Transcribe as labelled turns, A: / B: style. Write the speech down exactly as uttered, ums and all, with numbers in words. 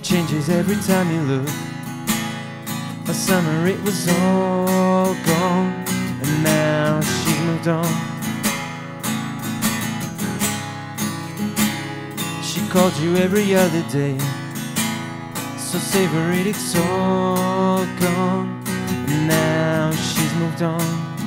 A: changes every time you look. Last summer it was all gone, and now she's moved on. She called you every other day, so savor it, it's all gone, and now she's moved on.